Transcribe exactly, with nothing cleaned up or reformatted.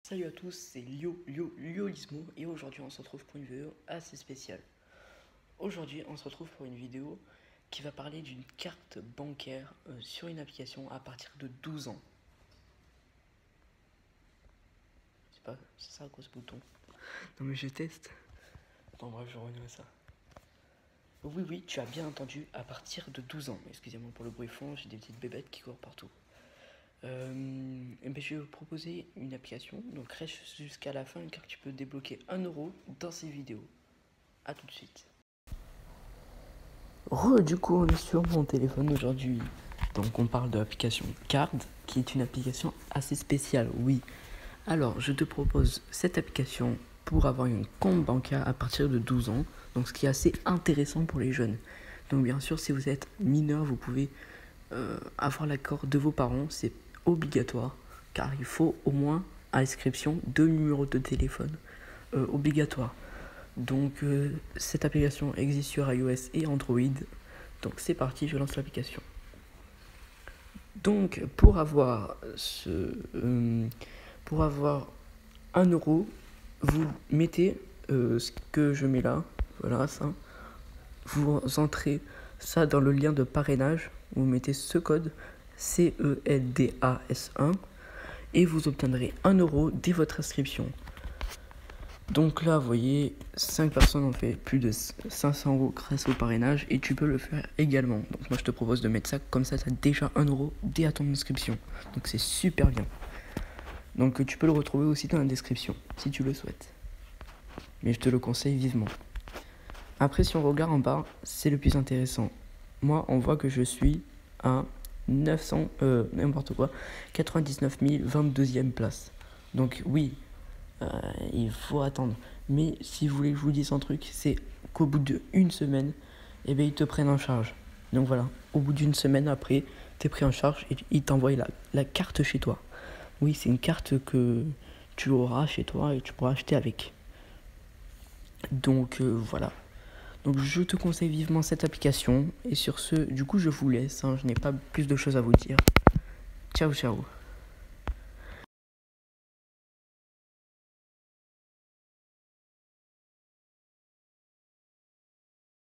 Salut à tous, c'est Lio, Lio, Liolismo et aujourd'hui on se retrouve pour une vidéo assez spéciale. Aujourd'hui on se retrouve pour une vidéo qui va parler d'une carte bancaire euh, sur une application à partir de douze ans. C'est pas, c'est ça quoi ce bouton? Non mais je teste. Bon bref, je reviens à ça. Oui oui, tu as bien entendu, à partir de douze ans. Excusez-moi pour le bruit fond, j'ai des petites bébêtes qui courent partout. Euh, et ben je vais vous proposer une application, donc reste jusqu'à la fin car tu peux débloquer un euro dans ces vidéos. A tout de suite. Re, du coup on est sur mon téléphone aujourd'hui, donc on parle de l'application Card, qui est une application assez spéciale, oui. Alors je te propose cette application pour avoir un compte bancaire à partir de douze ans, donc ce qui est assez intéressant pour les jeunes. Donc bien sûr si vous êtes mineur vous pouvez euh, avoir l'accord de vos parents, c'est obligatoire car il faut au moins à l'inscription deux numéros de téléphone euh, obligatoires. Donc euh, cette application existe sur iOS et Android. Donc c'est parti, je lance l'application. Donc pour avoir ce euh, pour avoir un euro, vous mettez euh, ce que je mets là, voilà ça. Vous entrez ça dans le lien de parrainage, vous mettez ce code C E L D A S un et vous obtiendrez un euro dès votre inscription. Donc là, vous voyez, cinq personnes ont fait plus de cinq cents euros grâce au parrainage et tu peux le faire également. Donc moi, je te propose de mettre ça comme ça, tu as déjà un euro dès à ton inscription. Donc c'est super bien. Donc tu peux le retrouver aussi dans la description si tu le souhaites. Mais je te le conseille vivement. Après, si on regarde en bas, c'est le plus intéressant. Moi, on voit que je suis à neuf cents, euh, n'importe quoi, quatre-vingt-dix-neuf mille vingt-deuxième place. Donc oui, euh, il faut attendre. Mais si vous voulez que je vous dise un truc, c'est qu'au bout d'une semaine, eh bien, ils te prennent en charge. Donc voilà, au bout d'une semaine après, tu es pris en charge et ils t'envoient la, la carte chez toi. Oui, c'est une carte que tu auras chez toi et tu pourras acheter avec. Donc euh, voilà. Donc je te conseille vivement cette application. Et sur ce, du coup je vous laisse, hein, je n'ai pas plus de choses à vous dire. Ciao ciao.